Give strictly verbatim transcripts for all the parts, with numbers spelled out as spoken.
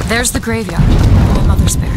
There's the graveyard, where my mother's buried.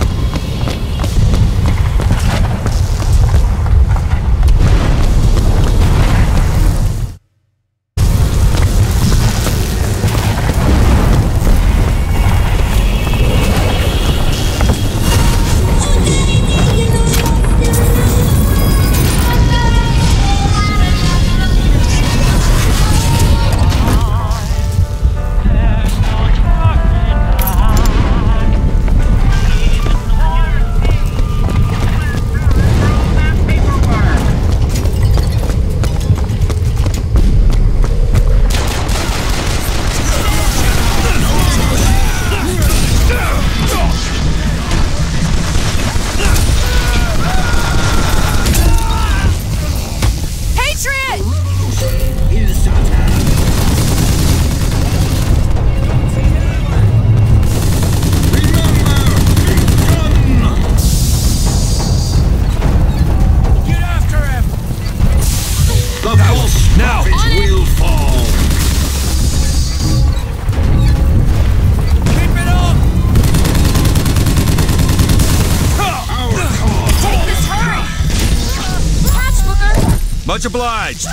Much obliged.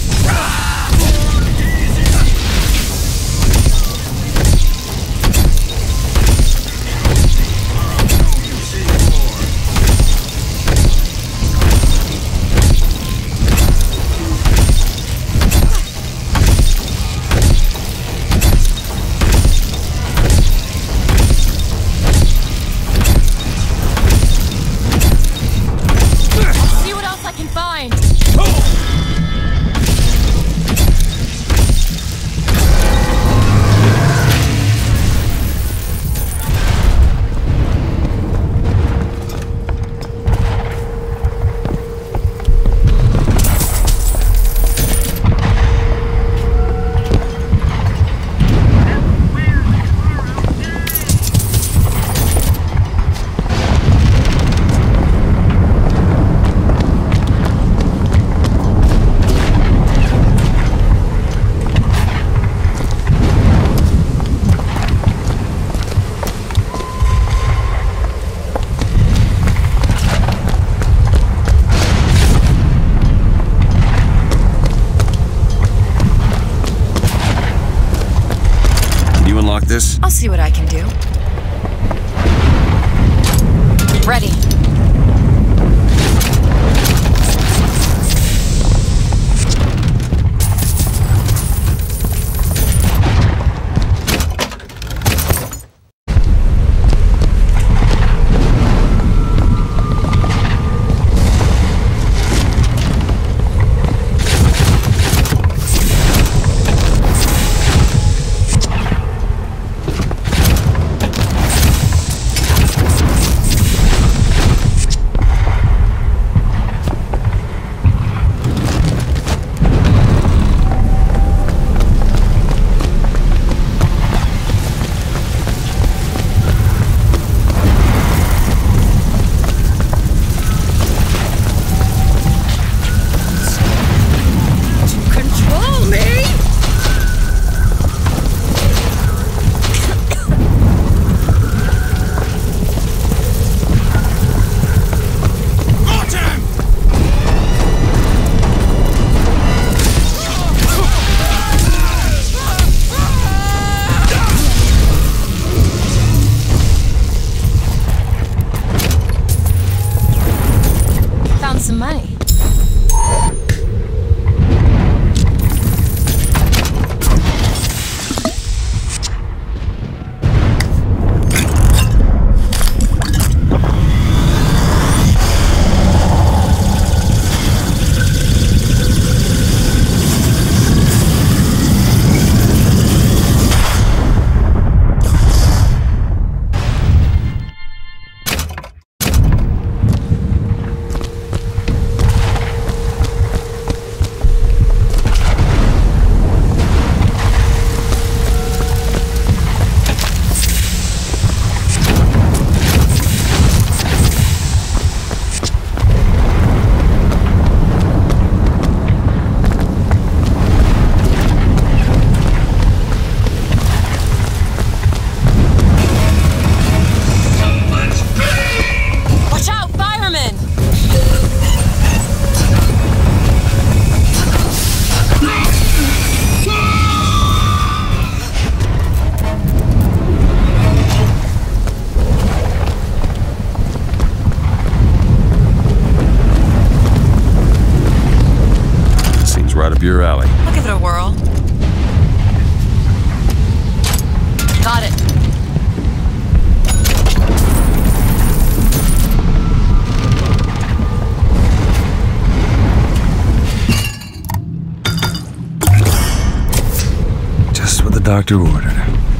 See what else I can find. This? I'll see what I can do. Ready. alley. I'll give it a whirl. Got it. Just what the doctor ordered.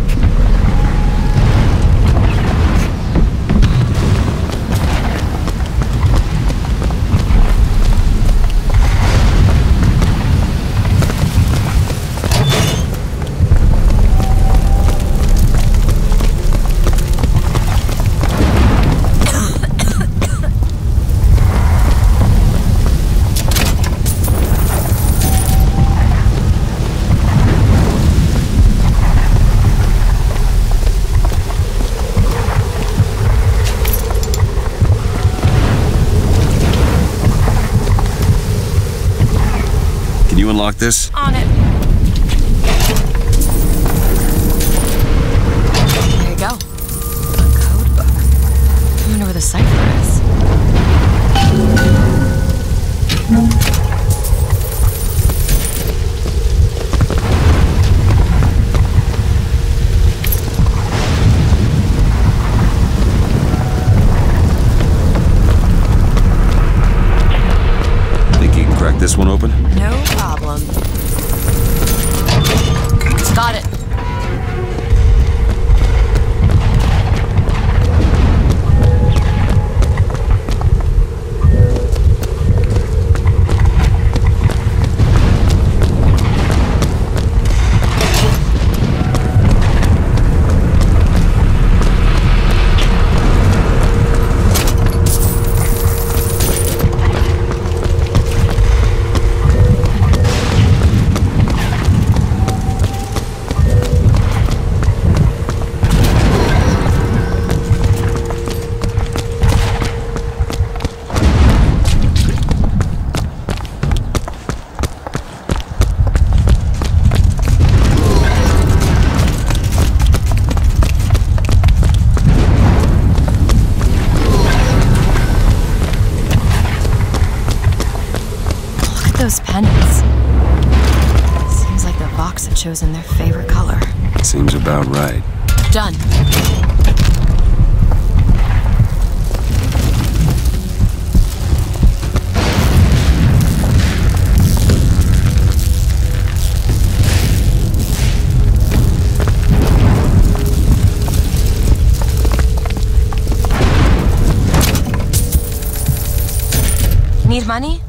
Can you unlock this? On it. There you go. A code book. I wonder where the cipher is. Think you can crack this one open? No problem. Got it. Those pennants. Seems like the Vox have chosen their favorite color. Seems about right. Done. Need money?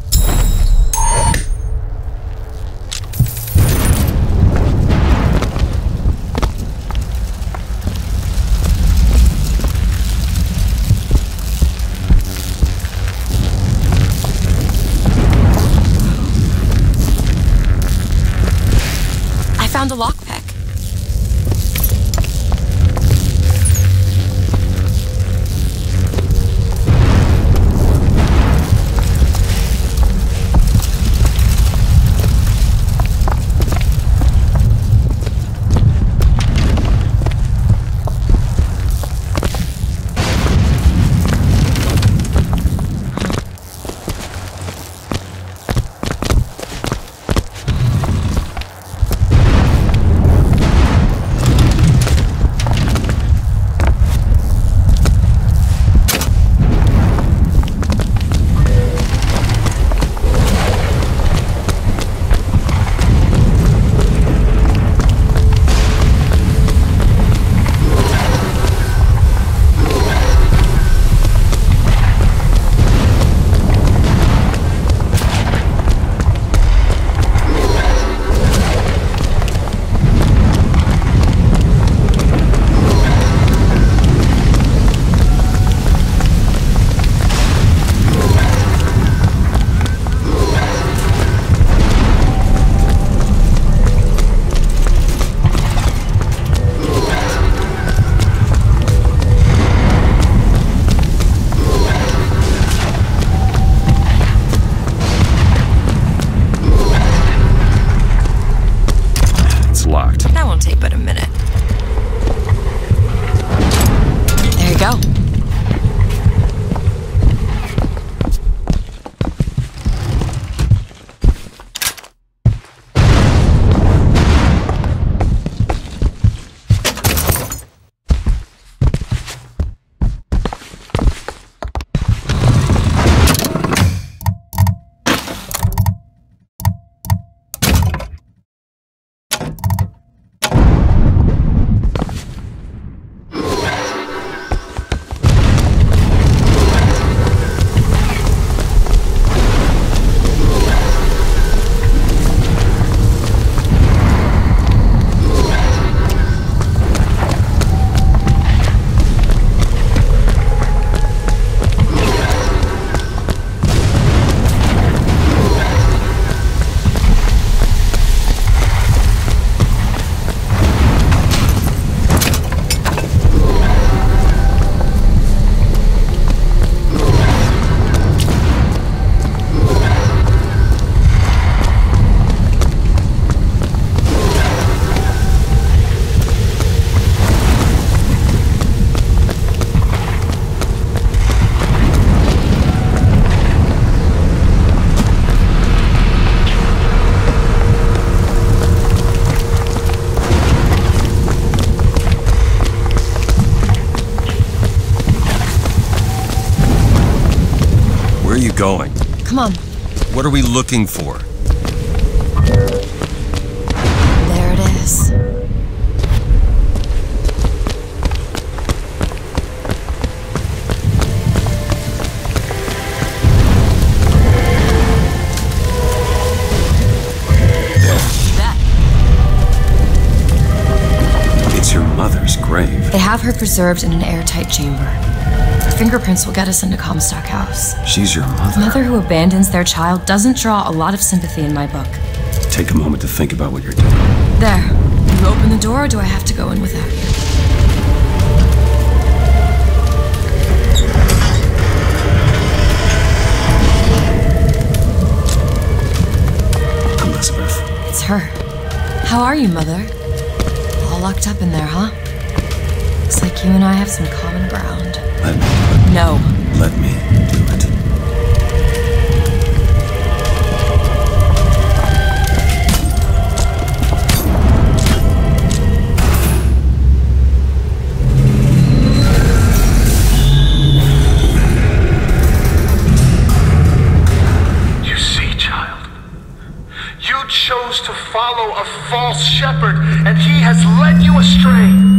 Found a lockpick. going? Come on. What are we looking for? There it is. Grave. They have her preserved in an airtight chamber. Her fingerprints will get us into Comstock House. She's your mother. A mother who abandons their child doesn't draw a lot of sympathy in my book. Take a moment to think about what you're doing. There. You open the door, or do I have to go in without you? Elizabeth. It's her. How are you, Mother? All locked up in there, huh? Looks like you and I have some common ground. Let me. No. Let me do it. You see, child, you chose to follow a false shepherd, and he has led you astray.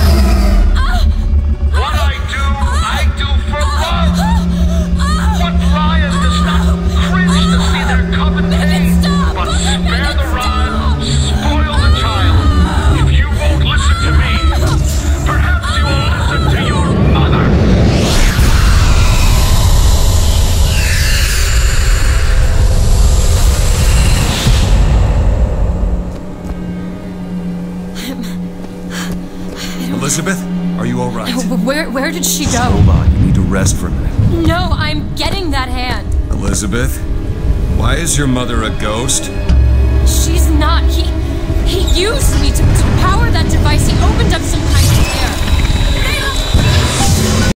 Elizabeth, are you all right? Where, where did she go? Hold on, you need to rest for a minute. No, I'm getting that hand. Elizabeth, why is your mother a ghost? She's not. He, he used me to, to power that device. He opened up some kind of air.